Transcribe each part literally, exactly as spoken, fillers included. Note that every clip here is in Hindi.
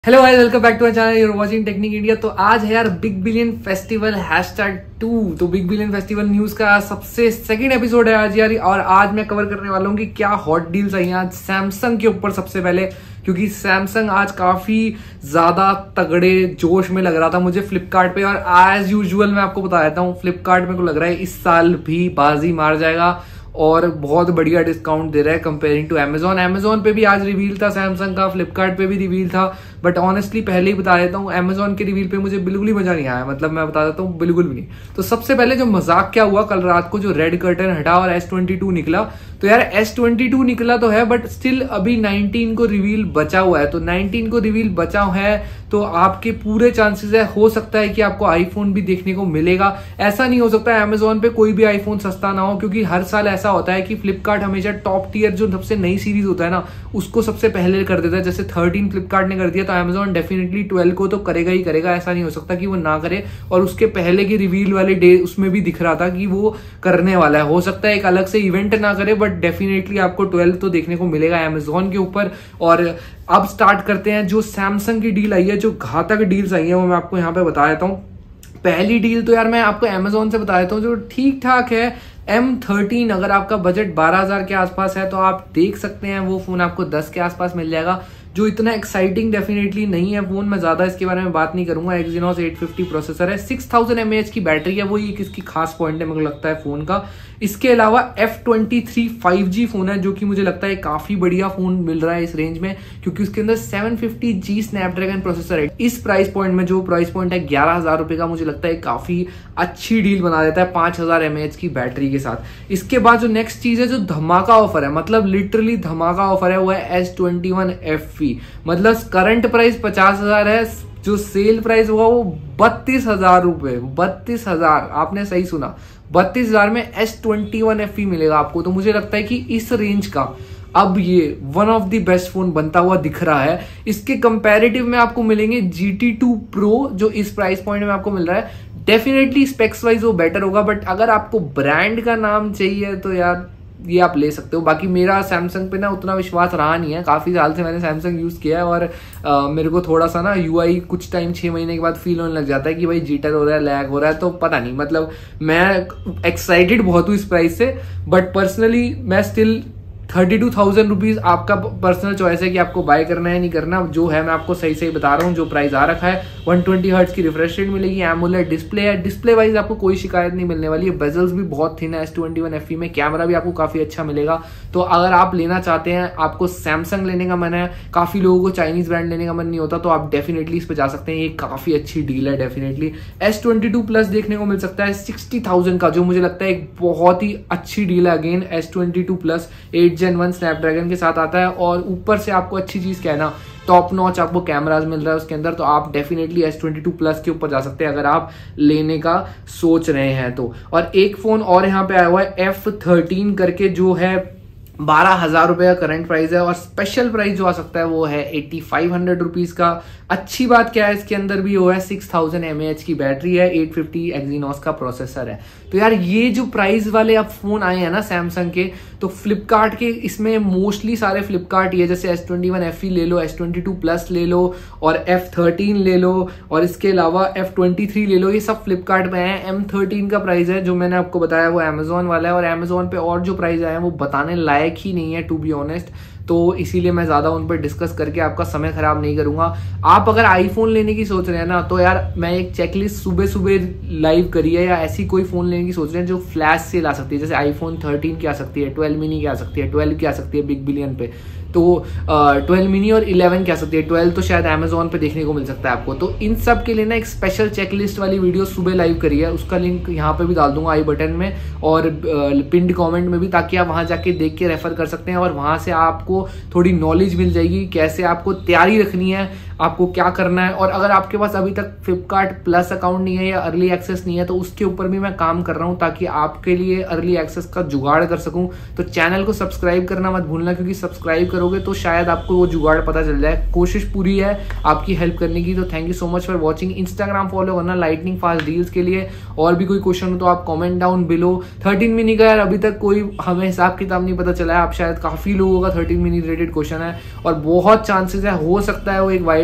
Hello guys, welcome back to my channel, you're watching technic India. तो आज है यार big billion festival hashtag two. तो बिग बिलियन फेस्टिवल न्यूज का सबसे सेकंड एपिसोड है आज यार, और आज मैं कवर करने वाला हूँ कि क्या हॉट डील्स आई हैं आज सैमसंग के ऊपर सबसे पहले, क्योंकि सैमसंग आज काफी ज्यादा तगड़े जोश में लग रहा था मुझे फ्लिपकार्ट पे। और एज यूजुअल मैं आपको बता देता हूँ, फ्लिपकार्ट मेरे को लग रहा है इस साल भी बाजी मार जाएगा और बहुत बढ़िया डिस्काउंट दे रहा है कंपेयरिंग टू अमेजोन। अमेजोन पे भी आज रिवील था सैमसंग का, फ्लिपकार्ट पे भी रिवील था, बट ऑनेस्टली पहले ही बता देता हूँ अमेजोन के रिवील पे मुझे बिल्कुल ही मजा नहीं आया। मतलब मैं बता देता हूँ बिल्कुल भी नहीं। तो सबसे पहले जो मजाक क्या हुआ कल रात को, जो रेड कर्टन हटा और एस ट्वेंटी टू निकला, तो यार एस ट्वेंटी टू निकला तो है, बट स्टिल अभी नाइनटीन को रिवील बचा हुआ है। तो नाइनटीन को रिवील बचा है तो आपके पूरे चांसेस है, हो सकता है कि आपको आईफोन भी देखने को मिलेगा। ऐसा नहीं हो सकता है अमेजोन पे कोई भी आईफोन सस्ता ना हो, क्योंकि हर साल ऐसा होता है कि फ्लिपकार्ट हमेशा टॉप टियर जो सबसे नई सीरीज होता है ना, उसको सबसे पहले कर देता है। जैसे थर्टीन फ्लिपकार्ट ने कर दिया, तो अमेजोन डेफिनेटली ट्वेल्व को तो करेगा ही करेगा। ऐसा नहीं हो सकता कि वो ना करे। और उसके पहले की रिवील वाले डे उसमें भी दिख रहा था कि वो करने वाला है। हो सकता है एक अलग से इवेंट ना करे, बट डेफिनेटली आपको ट्वेल्व तो देखने को मिलेगा अमेजोन के ऊपर। और अब स्टार्ट करते हैं जो सैमसंग की डील आई है, जो घातक डील्स आई है वो मैं आपको यहाँ पे बता देता हूँ। पहली डील तो यार मैं आपको अमेजोन से बता देता हूँ, जो ठीक ठाक है। एम थर्टीन, अगर आपका बजट बारह हजार के आसपास है तो आप देख सकते हैं वो फोन आपको दस के आसपास मिल जाएगा। जो इतना एक्साइटिंग डेफिनेटली नहीं है फोन, मैं ज्यादा इसके बारे में बात नहीं करूंगा। एक्सिनोस एट फिफ्टी प्रोसेसर है, सिक्स थाउजेंड एमएएच की बैटरी है, वो एक इसकी खास पॉइंट है मेरे को लगता है फोन का। इसके अलावा F twenty three five G phone है, जो कि मुझे लगता है काफी बढ़िया फोन मिल रहा है इस रेंज में, क्योंकि उसके अंदर seven fifty G Snapdragon processor है। इस प्राइस पॉइंट में जो प्राइस पॉइंट है ग्यारह हजार रुपए का, मुझे लगता है काफी अच्छी डील बना देता है पांच हजार एमएएच की बैटरी के साथ। इसके बाद जो नेक्स्ट चीज है, जो धमाका ऑफर है, मतलब लिटरली धमाका ऑफर है, वो है S twenty one F E. मतलब करंट प्राइस पचास हजार है, जो सेल प्राइस होगा वो बत्तीस हजार रुपए। बत्तीस हजार, आपने सही सुना, बत्तीस हजार में S twenty one F E मिलेगा आपको। तो मुझे लगता है कि इस रेंज का अब ये one of the best phone बनता हुआ दिख रहा है। इसके कंपैरेटिव में आपको मिलेंगे जी टी टू प्रो, जो इस प्राइस पॉइंट में आपको मिल रहा है। डेफिनेटली स्पेक्स वाइज वो बेटर होगा, बट अगर आपको ब्रांड का नाम चाहिए तो यार ये आप ले सकते हो। बाकी मेरा सैमसंग पे ना उतना विश्वास रहा नहीं है, काफी साल से मैंने सैमसंग यूज किया है, और आ, मेरे को थोड़ा सा ना यूआई कुछ टाइम छह महीने के बाद फील होने लग जाता है कि भाई जीटर हो रहा है, लैग हो रहा है। तो पता नहीं, मतलब मैं एक्साइटेड बहुत हूँ इस प्राइस से, बट पर्सनली मैं still thirty two thousand rupees आपका पर्सनल चॉइस है कि आपको बाय करना है नहीं करना। जो है मैं आपको सही सही बता रहा हूँ, जो प्राइस आ रखा है। वन ट्वेंटी हर्ट्ज की रिफ्रेश रेट मिलेगी, एमोलेड डिस्प्ले है, डिस्प्ले वाइज आपको कोई शिकायत नहीं मिलने वाली है। बेजल्स भी बहुत थिन है S twenty one F E में, कैमरा भी आपको काफी अच्छा मिलेगा। तो अगर आप लेना चाहते हैं, आपको सैमसंग लेने का मन है, काफी लोगों को चाइनीज ब्रांड लेने का मन नहीं होता, तो आप डेफिनेटली इस पे जा सकते हैं। ये काफी अच्छी डील है definitely. S twenty two plus देखने को मिल सकता है सिक्सटी थाउजेंड का, जो मुझे लगता है एक बहुत ही अच्छी डील है। Again S twenty two plus eight gen one Snapdragon के साथ आता है, और ऊपर से आपको अच्छी चीज क्या है ना, टॉप नॉच आपको कैमरास मिल रहा है उसके अंदर। तो आप definitely S twenty two plus के ऊपर जा सकते हैं अगर आप लेने का सोच रहे हैं तो। और एक फोन और यहाँ पे आया हुआ है एफ थर्टीन करके, जो है बारह हजार रुपए का करंट प्राइस है, और स्पेशल प्राइस जो आ सकता है वो है एट्टी फाइव हंड्रेड रुपीज का। अच्छी बात क्या है, इसके अंदर भी वो है सिक्स थाउजेंड एमएएच की बैटरी है, एट फिफ्टी एक्सिनोस का प्रोसेसर है। तो यार ये जो प्राइस वाले अब फोन आए हैं ना सैमसंग के, तो फ्लिपकार्ट के इसमें मोस्टली सारे फ्लिपकार्ट ये, जैसे S twenty one F E ले लो, एस ट्वेंटी टू प्लस ले लो, और एफ थर्टीन ले लो, और इसके अलावा एफ ट्वेंटी थ्री ले लो, ये सब फ्लिपकार्ट में है। एम थर्टीन का प्राइस है जो मैंने आपको बताया वो अमेजोन वाला है, और अमेजोन पे और जो प्राइस आया है वो बताने लायक ही नहीं है टू बी ऑनेस्ट। तो इसीलिए मैं ज्यादा उन पर डिस्कस करके आपका समय खराब नहीं करूंगा। आप अगर आईफोन लेने की सोच रहे हैं ना, तो यार मैं एक चेकलिस्ट सुबह सुबह लाइव करी है, या ऐसी कोई फोन लेने की सोच रहे हैं जो फ्लैश सेल आ सकती है, जैसे आईफोन थर्टीन की आ सकती है, ट्वेल्व मिनी की आ सकती है, ट्वेल्व की आ सकती है बिग बिलियन पे, तो ट्वेल्व मिनी और इलेवन की आ सकती है। ट्वेल्व तो शायद अमेजोन पे देखने को मिल सकता है आपको। तो इन सब के लिए ना एक स्पेशल चेकलिस्ट वाली वीडियो सुबह लाइव करी है, उसका लिंक यहाँ पे भी डाल दूंगा आई बटन में और पिंड कमेंट में भी, ताकि आप वहां जाके देख के रेफर कर सकते हैं, और वहां से आपको थोड़ी नॉलेज मिल जाएगी कैसे आपको तैयारी रखनी है, आपको क्या करना है। और अगर आपके पास अभी तक फ्लिपकार्ट प्लस अकाउंट नहीं है या अर्ली एक्सेस नहीं है, तो उसके ऊपर भी मैं काम कर रहा हूं, ताकि आपके लिए अर्ली एक्सेस का जुगाड़ कर सकूं। तो चैनल को सब्सक्राइब करना मत भूलना, क्योंकि सब्सक्राइब करोगे तो शायद आपको वो जुगाड़ पता चल जाए। कोशिश पूरी है आपकी हेल्प करने की। तो thank you so much for watching. Instagram follow करना लाइटनिंग फास्ट डील्स के लिए। और भी कोई क्वेश्चन हो तो आप comment down below. Thirteen mini का यार अभी तक कोई हमें हिसाब किताब नहीं पता चला है। आप शायद काफी लोगों का थर्टीन मिनी रिलेटेड क्वेश्चन है, और बहुत चांसेस है हो सकता है वो एक वाइल्ड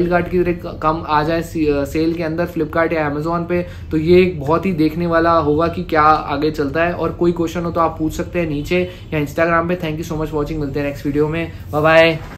वाइल्ड कार्ड की तरह कम आ जाए सेल के अंदर फ्लिपकार्ट या अमेजोन पे, तो ये एक बहुत ही देखने वाला होगा कि क्या आगे चलता है। और कोई क्वेश्चन हो तो आप पूछ सकते हैं नीचे या इंस्टाग्राम पे। Thank you so much watching, मिलते हैं नेक्स्ट वीडियो में, बाय बाय।